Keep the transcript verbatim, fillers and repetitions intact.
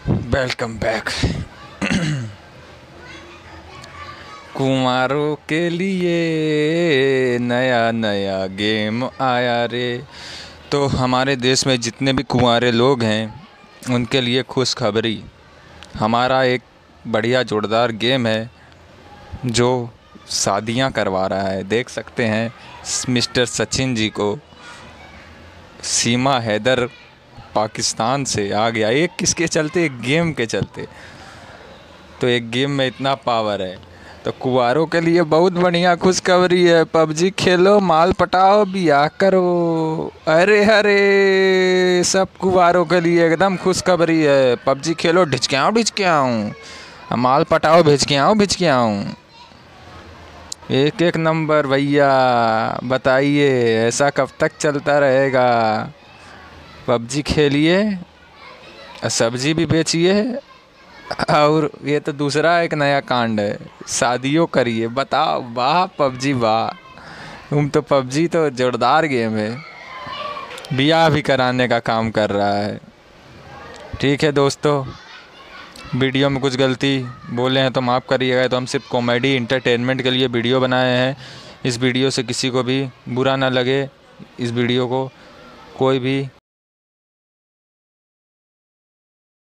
Welcome back. कुंवारों के लिए नया नया गेम आया रे। तो हमारे देश में जितने भी कुंवारे लोग हैं उनके लिए खुशखबरी। हमारा एक बढ़िया जोरदार गेम है जो शादियां करवा रहा है। देख सकते हैं मिस्टर सचिन जी को। सीमा हैदर पाकिस्तान से आ गया, एक किसके चलते, एक गेम के चलते। तो एक गेम में इतना पावर है तो कुंवारों के लिए बहुत बढ़िया खुशखबरी है। पबजी खेलो, माल पटाओ, बियाह करो। अरे अरे सब कुंवारों के लिए एकदम खुशखबरी है। पबजी खेलो, ढिचक्याओ ढिचक्याओ, माल पटाओ, भिचक्याओ भिचक्याओ। एक एक नंबर भैया। बताइए ऐसा कब तक चलता रहेगा? पबजी खेलिए, सब्जी भी बेचिए, और ये तो दूसरा एक नया कांड है, शादियों करिए। बताओ, वाह पबजी वाह। तुम तो पबजी तो जोरदार गेम है, ब्याह भी कराने का काम कर रहा है। ठीक है दोस्तों, वीडियो में कुछ गलती बोले हैं तो माफ़ करिएगा। तो हम सिर्फ कॉमेडी इंटरटेनमेंट के लिए वीडियो बनाए हैं। इस वीडियो से किसी को भी बुरा ना लगे। इस वीडियो को कोई भी